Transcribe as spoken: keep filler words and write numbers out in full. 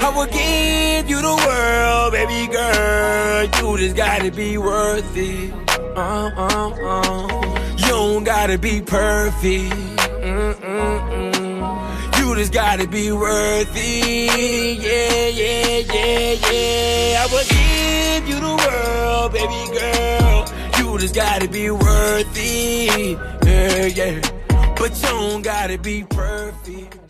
I will give you the world, baby girl. You just gotta be worth it. Uh, uh, uh. You don't gotta be perfect. Mm, mm, mm. You just gotta be worth it. Yeah, yeah, yeah, yeah. I will give you the world, baby girl. You just gotta be worth it. Yeah, yeah. But you don't gotta be perfect.